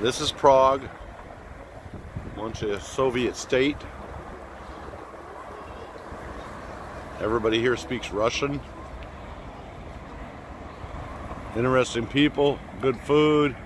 This is Prague, once a Soviet state. Everybody here speaks Russian. Interesting people, good food.